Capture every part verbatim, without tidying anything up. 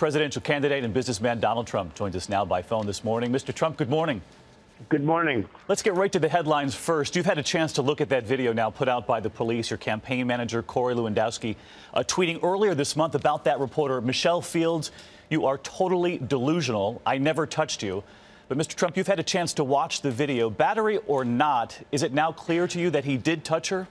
Presidential candidate and businessman Donald Trump joins us now by phone this morning. Mister Trump, good morning. Good morning. Let's get right to the headlines first. You've had a chance to look at that video now put out by the police. Your campaign manager, Corey Lewandowski, uh, tweeting earlier this month about that reporter, Michelle Fields, you are totally delusional. I never touched you. But, Mister Trump, you've had a chance to watch the video. Battery or not, is it now clear to you that he did touch her?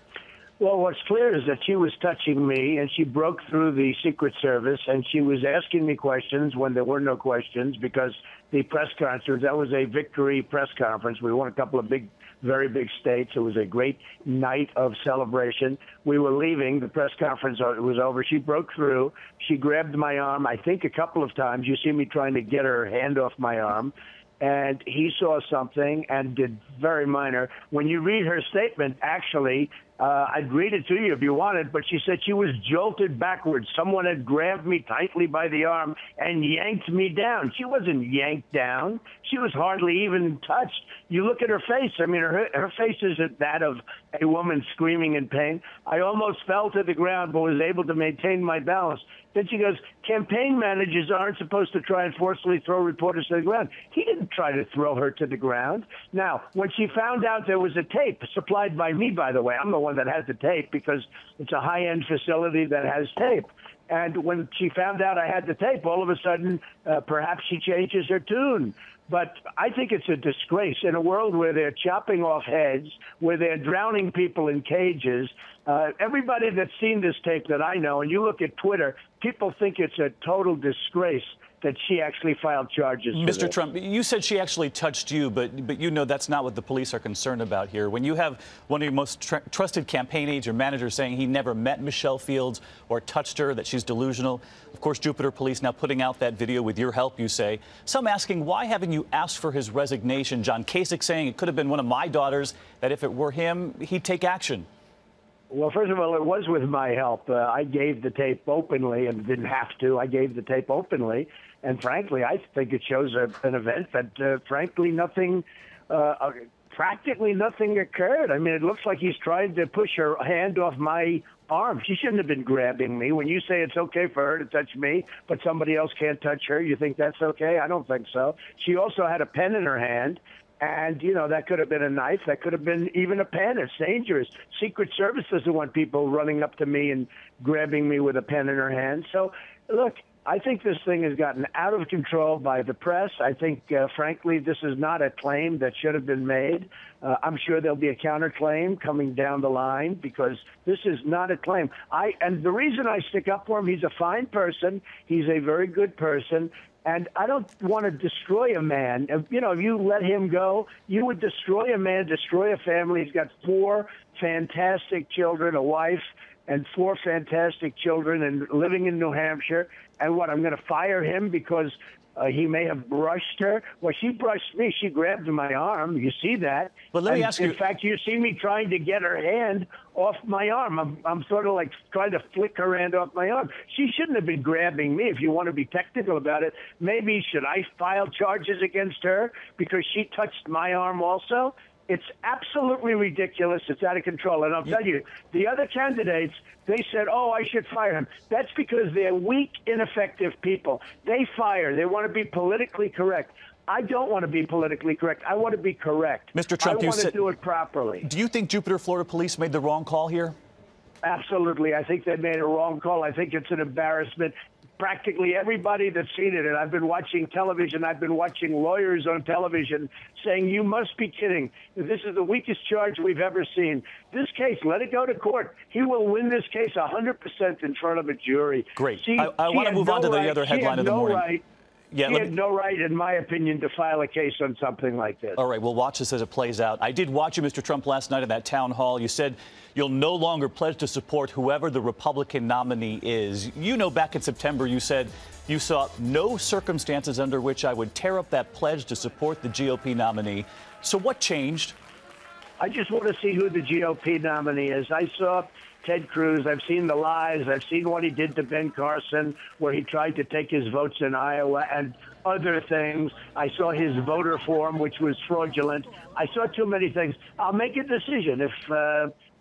Well, what's clear is that she was touching me, and she broke through the Secret Service, and she was asking me questions when there were no questions, because the press conference, that was a victory press conference. We won a couple of big, very big states. It was a great night of celebration. We were leaving. The press conference was over. She broke through. She grabbed my arm, I think a couple of times. You see me trying to get her hand off my arm. And he saw something and did very minor. When you read her statement, actually, uh, I'd read it to you if you wanted, but she said she was jolted backwards. Someone had grabbed me tightly by the arm and yanked me down. She wasn't yanked down. She was hardly even touched. You look at her face. I mean, her, her face isn't that of a woman screaming in pain. I almost fell to the ground, but was able to maintain my balance. Then she goes, campaign managers aren't supposed to try and forcefully throw reporters to the ground. He didn't try to throw her to the ground. Now, when she found out there was a tape, supplied by me, by the way, I'm the one that has the tape because it's a high-end facility that has tape. And when she found out I had the tape, all of a sudden, uh, perhaps she changes her tune. But I think it's a disgrace in a world where they're chopping off heads, where they're drowning people in cages. Uh, everybody that's seen this tape that I know, and you look at Twitter, people think it's a total disgrace that she actually filed charges. Mister Trump, you said she actually touched you, but but you know that's not what the police are concerned about here. When you have one of your most tr trusted campaign aides or managers saying he never met Michelle Fields or touched her, that she's delusional. Of course, Jupiter Police now putting out that video with your help, you say. Some asking, why haven't you asked for his resignation? John Kasich saying it could have been one of my daughters, that if it were him, he'd take action. Well, first of all, it was with my help. Uh, I gave the tape openly and didn't have to. I gave the tape openly. And frankly, I think it shows a, an event that, uh, frankly, nothing, uh, practically nothing occurred. I mean, it looks like he's trying to push her hand off my arm. She shouldn't have been grabbing me. When you say it's okay for her to touch me, but somebody else can't touch her, you think that's okay? I don't think so. She also had a pen in her hand. And, you know, that could have been a knife. That could have been even a pen. It's dangerous. Secret Service doesn't want people running up to me and grabbing me with a pen in her hand. So, look, I think this thing has gotten out of control by the press. I think, uh, frankly, this is not a claim that should have been made. Uh, I'm sure there'll be a counterclaim coming down the line because this is not a claim. I and the reason I stick up for him, he's a fine person. He's a very good person. And I don't want to destroy a man. If, you know, if you let him go, you would destroy a man, destroy a family. He's got four fantastic children, a wife, and four fantastic children, and living in New Hampshire. And what, I'm going to fire him because uh, he may have brushed her? Well, she brushed me. She grabbed my arm. You see that. But let me and ask you. In fact, you see me trying to get her hand off my arm. I'm, I'm sort of like trying to flick her hand off my arm. She shouldn't have been grabbing me. If you want to be technical about it, maybe should I file charges against her because she touched my arm also? It's absolutely ridiculous. It's out of control. And I'll tell you, the other candidates, they said, oh, I should fire him. That's because they're weak, ineffective people. They fire. They want to be politically correct. I don't want to be politically correct. I want to be correct. Mister Trump, I want you to said, do it properly. Do you think Jupiter, Florida police made the wrong call here? Absolutely. I think they made a wrong call. I think it's an embarrassment. Practically everybody that's seen it, and I've been watching television, I've been watching lawyers on television saying, you must be kidding. This is the weakest charge we've ever seen. This case, let it go to court. He will win this case one hundred percent in front of a jury. Great. She, I, I want to move no on to right, the other headline of the no morning. Right, Yeah, he let had me... no right, in my opinion, to file a case on something like this. All right, we'll watch this as it plays out. I did watch you, Mister Trump, last night at that town hall. You said you'll no longer pledge to support whoever the Republican nominee is. You know, back in September, you said you saw no circumstances under which I would tear up that pledge to support the G O P nominee. So what changed? I just want to see who the G O P nominee is. I saw Ted Cruz. I've seen the lies. I've seen what he did to Ben Carson, where he tried to take his votes in Iowa and other things. I saw his voter form, which was fraudulent. I saw too many things. I'll make a decision. If uh,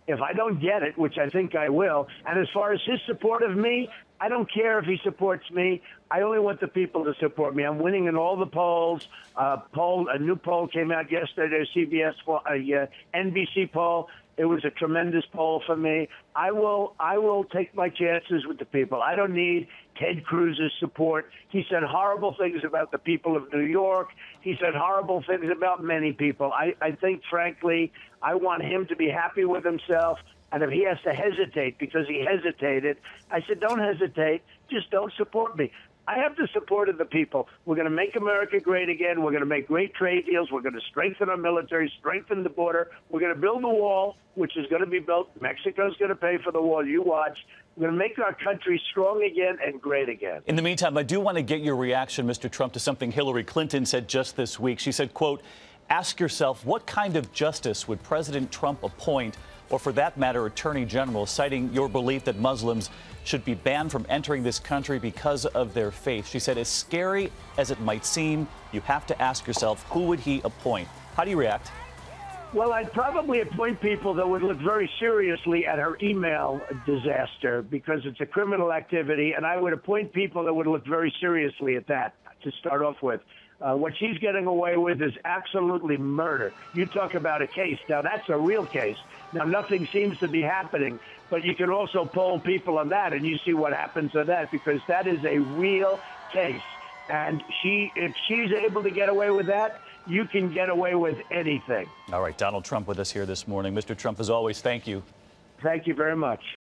If I don't get it, which I think I will, and as far as his support of me, I don't care if he supports me. I only want the people to support me. I'm winning in all the polls. Uh, poll, a new poll came out yesterday, a C B S, poll, a uh, N B C poll. It was a tremendous poll for me. I will, I will take my chances with the people. I don't need Ted Cruz's support. He said horrible things about the people of New York. He said horrible things about many people. I, I think, frankly, I want him to be happy with himself. And if he has to hesitate because he hesitated, I said, don't hesitate. Just don't support me. I have the support of the people. We're going to make America great again. We're going to make great trade deals. We're going to strengthen our military, strengthen the border. We're going to build a wall, which is going to be built. Mexico's going to pay for the wall. You watch. We're going to make our country strong again and great again. In the meantime, I do want to get your reaction, Mister Trump, to something Hillary Clinton said just this week. She said, quote, ask yourself, what kind of justice would President Trump appoint, or for that matter, Attorney General, citing your belief that Muslims should be banned from entering this country because of their faith. She said, as scary as it might seem, you have to ask yourself, who would he appoint? How do you react? Well, I'd probably appoint people that would look very seriously at her email disaster because it's a criminal activity, and I would appoint people that would look very seriously at that to start off with. Uh, what she's getting away with is absolutely murder. You talk about a case. Now, that's a real case. Now, nothing seems to be happening, but you can also poll people on that, and you see what happens to that, because that is a real case. And she, if she's able to get away with that, you can get away with anything. All right, Donald Trump with us here this morning. Mister Trump, as always, thank you. Thank you very much.